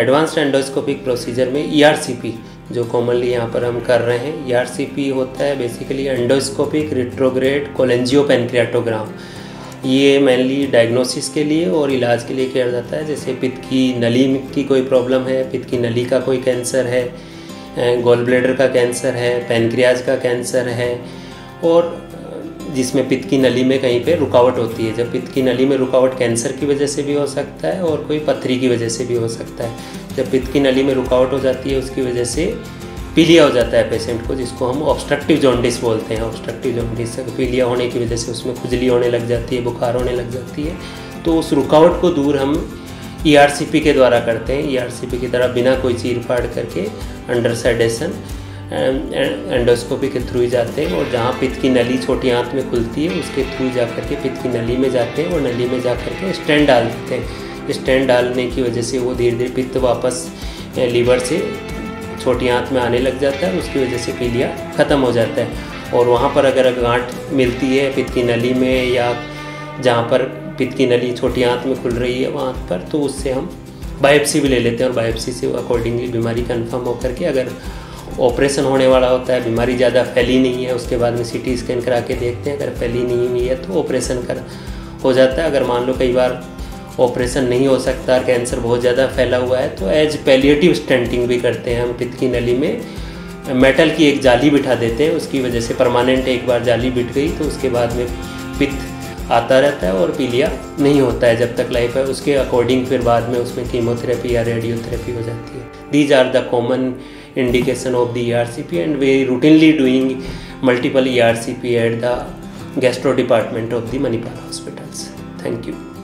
Advanced endoscopic procedure में ERCP जो commonly यहाँ पर हम कर रहे हैं, ERCP होता है बेसिकली एंडोस्कोपिक रिट्रोग्रेड कोलेंजियोपेनक्रियाटोग्राम। ये मेनली डायग्नोसिस के लिए और इलाज के लिए किया जाता है। जैसे पित्त की नली की कोई प्रॉब्लम है, पित्त की नली का कोई कैंसर है, गॉल ब्लैडर का कैंसर है, पैनक्रियाज का कैंसर है, और जिसमें पित्त की नली में कहीं पे रुकावट होती है। जब पित्त की नली में रुकावट कैंसर की वजह से भी हो सकता है और कोई पथरी की वजह से भी हो सकता है। जब पित्त की नली में रुकावट हो जाती है उसकी वजह से पीलिया हो जाता है पेशेंट को, जिसको हम ऑब्स्ट्रक्टिव जॉन्डिस बोलते हैं। ऑब्स्ट्रक्टिव जॉन्डिस पीलिया होने की वजह से उसमें खुजली होने लग जाती है, बुखार होने लग जाती है। तो उस रुकावट को दूर हम ERCP के द्वारा करते हैं। ERCP की तरह बिना कोई चीर फाड़ करके अंडर सेडेशन एंडोस्कोपी के थ्रू ही जाते हैं, और जहाँ पित्त की नली छोटी आंत में खुलती है उसके थ्रू जा करके पित्त की नली में जाते हैं और नली में जा करके स्टेंट डाल देते हैं। स्टेंट डालने की वजह से वो धीरे धीरे पित्त वापस लीवर से छोटी आंत में आने लग जाता है, उसकी वजह से पीलिया ख़त्म हो जाता है। और वहाँ पर अगर गांठ मिलती है पित्त की नली में या जहाँ पर पित्त की नली छोटी आंत में खुल रही है वहाँ पर, तो उससे हम बायोप्सी भी ले लेते हैं और बायोप्सी से अकॉर्डिंगली बीमारी कन्फर्म होकर के अगर ऑपरेशन होने वाला होता है, बीमारी ज़्यादा फैली नहीं है, उसके बाद में CT स्कैन करा के देखते हैं। अगर फैली नहीं हुई है तो ऑपरेशन हो जाता है। अगर मान लो कई बार ऑपरेशन नहीं हो सकता, कैंसर बहुत ज़्यादा फैला हुआ है, तो एज पैलिएटिव स्टेंटिंग भी करते हैं हम। पित्त की नली में मेटल की एक जाली बिठा देते हैं, उसकी वजह से परमानेंट एक बार जाली बिठ गई तो उसके बाद में पित्त आता रहता है और पीलिया नहीं होता है जब तक लाइफ है। उसके अकॉर्डिंग फिर बाद में उसमें कीमोथेरेपी या रेडियोथेरेपी हो जाती है। These are the common indication of the ERCP, and we routinely doing multiple ERCP at the gastro department of the Manipal hospitals. Thank you.